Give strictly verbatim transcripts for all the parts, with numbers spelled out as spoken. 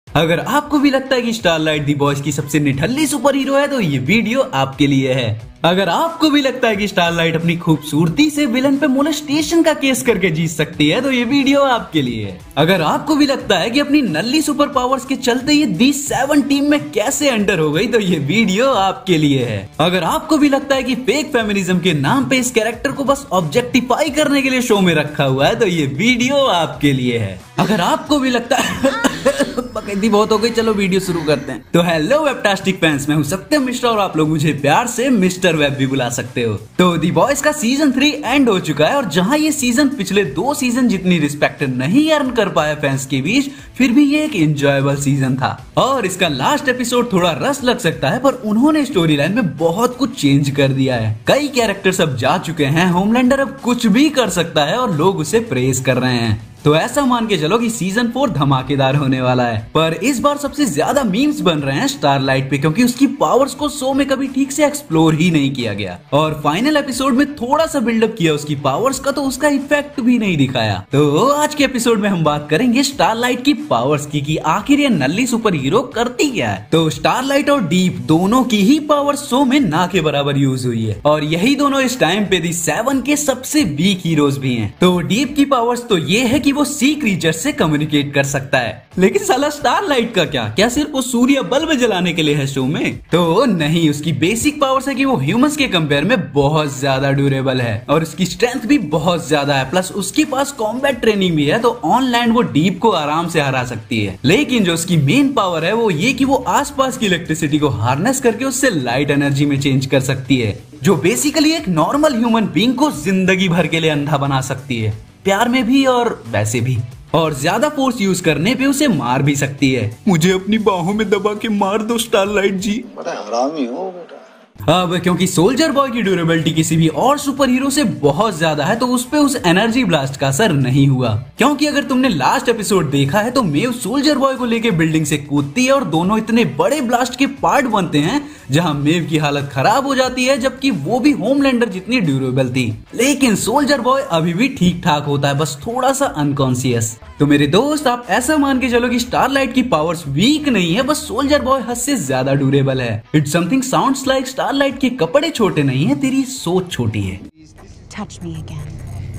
अगर आपको भी लगता है कि स्टारलाइट दी बॉयज की सबसे निठल्ली सुपर हीरो है तो ये वीडियो आपके लिए है। अगर आपको भी लगता है कि स्टारलाइट अपनी खूबसूरती से विलन पे मोलेस्टेशन का केस करके जीत सकती है तो ये वीडियो आपके लिए है। अगर आपको भी लगता है कि अपनी नल्ली सुपर पावर्स के चलते ये दी सेवन टीम में कैसे एंटर हो गई तो ये वीडियो आपके लिए है। अगर आपको भी लगता है कि फेक फेमिनिज्म के नाम पे इस कैरेक्टर को बस ऑब्जेक्टिफाई करने के लिए शो में रखा हुआ है तो ये वीडियो आपके लिए है। अगर आपको भी लगता है बकैती बहुत हो गई, चलो वीडियो शुरू करते हैं। तो हेलो वेबटास्टिक फैंस, मैं हूं सत्यम मिश्रा और आप लोग मुझे प्यार से मिस्टर वेब भी बुला सकते हो। तो दी बॉयज का सीजन थ्री एंड हो चुका है और जहां ये सीजन पिछले दो सीजन जितनी रिस्पेक्ट नहीं अर्न कर पाया फैंस के बीच, फिर भी ये एक एंजॉयबल सीजन था। और इसका लास्ट एपिसोड थोड़ा रस लग सकता है पर उन्होंने स्टोरी लाइन में बहुत कुछ चेंज कर दिया है। कई कैरेक्टर्स अब जा चुके हैं, होमलैंडर अब कुछ भी कर सकता है और लोग उसे प्रेज कर रहे हैं। तो ऐसा मान के चलो कि सीजन फोर धमाकेदार होने वाला है। पर इस बार सबसे ज्यादा मीम्स बन रहे हैं स्टारलाइट पे, क्योंकि उसकी पावर्स को शो में कभी ठीक से एक्सप्लोर ही नहीं किया गया और फाइनल एपिसोड में थोड़ा सा बिल्डअप किया उसकी पावर्स का तो उसका इफेक्ट भी नहीं दिखाया। तो आज के एपिसोड में हम बात करेंगे स्टारलाइट की पावर्स की कि आखिर ये नल्ली सुपर हीरो करती क्या है। तो स्टारलाइट और डीप दोनों की ही पावर शो में ना के बराबर यूज हुई है और यही दोनों इस टाइम पे दी सेवन के सबसे वीक हीरोज भी हैं। तो डीप की पावर्स तो ये है कि वो सी क्रीचर से कम्युनिकेट कर सकता है, लेकिन साला स्टारलाइट का क्या क्या सिर्फ वो सूर्य बल्ब जलाने के लिए है शो में? तो नहीं, उसकी बेसिक पावर्स है कि वो ह्यूमंस के कंपेयर में बहुत ज्यादा ड्यूरेबल है और उसकी स्ट्रेंथ भी बहुत ज्यादा है। प्लस उसके पास कॉम्बैट ट्रेनिंग भी है तो ऑन लैंड वो डीप को आराम से हरा सकती है। लेकिन जो उसकी मेन पावर है वो ये कि वो आसपास की इलेक्ट्रिसिटी को हार्नेस करके उससे लाइट एनर्जी में चेंज कर सकती है, जो बेसिकली एक नॉर्मल ह्यूमन बीइंग को जिंदगी भर के लिए अंधा बना सकती है, प्यार में भी और वैसे भी। और ज्यादा फोर्स यूज करने पे उसे मार भी सकती है। मुझे अपनी बाहों में दबा के मार दो स्टारलाइट जी। बड़ा हरामी हो बेटा। अब क्योंकि सोल्जर बॉय की ड्यूरेबिलिटी किसी भी और सुपर हीरो से बहुत ज्यादा है तो उस पे उस एनर्जी ब्लास्ट का असर नहीं हुआ। क्योंकि अगर तुमने लास्ट एपिसोड देखा है तो मेव सोल्जर बॉय को लेके बिल्डिंग से कूदती है और दोनों इतने बड़े ब्लास्ट के पार्ट बनते हैं जहां मेव की हालत खराब हो जाती है, जबकि वो भी होमलैंडर जितनी ड्यूरेबल थी। लेकिन सोल्जर बॉय अभी भी ठीक ठाक होता है, बस थोड़ा सा अनकॉन्शियस। तो मेरे दोस्त, आप ऐसा मान के चलो कि स्टारलाइट की पावर्स वीक नहीं है, बस सोल्जर बॉय हद से ज्यादा ड्यूरेबल है। It's something sounds like Starlight के कपड़े छोटे नहीं है, तेरी सोच छोटी है। Touch me again.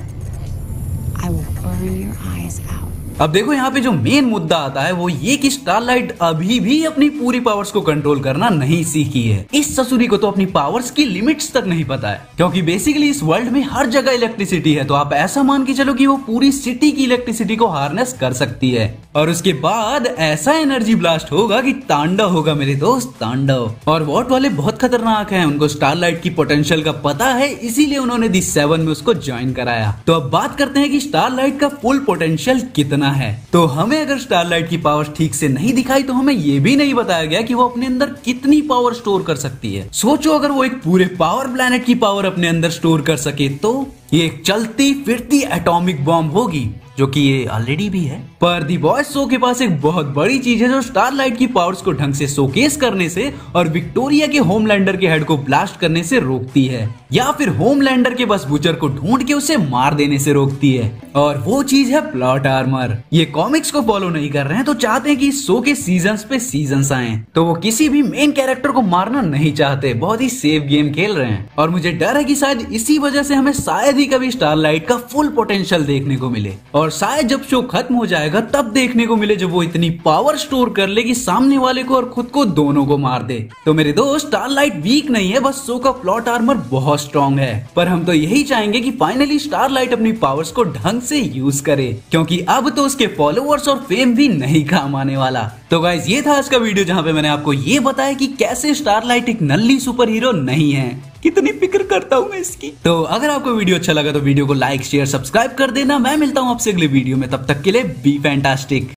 I will burn your eyes out. अब देखो यहाँ पे जो मेन मुद्दा आता है वो ये कि स्टारलाइट अभी भी अपनी पूरी पावर्स को कंट्रोल करना नहीं सीखी है। इस ससुरी को तो अपनी पावर्स की लिमिट्स तक नहीं पता है, क्योंकि बेसिकली इस वर्ल्ड में हर जगह इलेक्ट्रिसिटी है। तो आप ऐसा मान के चलो कि वो पूरी सिटी की इलेक्ट्रिसिटी को हार्नेस कर सकती है और उसके बाद ऐसा एनर्जी ब्लास्ट होगा कि तांडव होगा मेरे दोस्त, तांडव। और वॉट वाले बहुत खतरनाक हैं, उनको स्टारलाइट की पोटेंशियल का पता है, इसीलिए उन्होंने दी सेवन में उसको ज्वाइन कराया। तो अब बात करते हैं कि स्टारलाइट का फुल पोटेंशियल कितना है। तो हमें अगर स्टारलाइट की पावर ठीक से नहीं दिखाई तो हमें ये भी नहीं बताया गया कि वो अपने अंदर कितनी पावर स्टोर कर सकती है। सोचो अगर वो एक पूरे पावर प्लैनेट की पावर अपने अंदर स्टोर कर सके तो ये एक चलती फिरती एटॉमिक बॉम्ब होगी, जो कि ये ऑलरेडी भी है। पर दी बॉयज शो के पास एक बहुत बड़ी चीज है जो स्टारलाइट की पावर्स को ढंग से शोकेस करने से और विक्टोरिया के होमलैंडर के हेड को ब्लास्ट करने से रोकती है, या फिर होमलैंडर के बस बुचर को ढूंढ के उसे मार देने से रोकती है। और वो चीज है प्लॉट आर्मर। ये कॉमिक्स को फॉलो नहीं कर रहे हैं तो चाहते हैं कि इस शो के सीजन्स पे सीजन्स आए, तो वो किसी भी मेन कैरेक्टर को मारना नहीं चाहते, बहुत ही सेफ गेम खेल रहे हैं। और मुझे डर है कि शायद इसी वजह से हमें शायद ही कभी स्टारलाइट का फुल पोटेंशियल देखने को मिले, और शायद जब शो खत्म हो जाएगा तब देखने को मिले जब वो इतनी पावर स्टोर कर ले कि सामने वाले को और खुद को दोनों को मार दे। तो मेरे दोस्त, स्टारलाइट वीक नहीं है, बस शो का प्लॉट आर्मर बहुत स्ट्रॉन्ग है। पर हम तो यही चाहेंगे कि फाइनली स्टारलाइट अपनी पावर्स को ढंग से यूज करे, क्योंकि अब तो उसके फॉलोअर्स और फेम भी नहीं काम आने वाला। तो गाइस, ये था आज का वीडियो जहां पे मैंने आपको ये बताया कि कैसे स्टारलाइट एक नल्ली सुपर हीरो नहीं है। कितनी फिक्र करता हूँ मैं इसकी। तो अगर आपको वीडियो अच्छा लगा तो वीडियो को लाइक शेयर सब्सक्राइब कर देना। मैं मिलता हूँ आपसे अगले वीडियो में, तब तक के लिए बी फैंटास्टिक।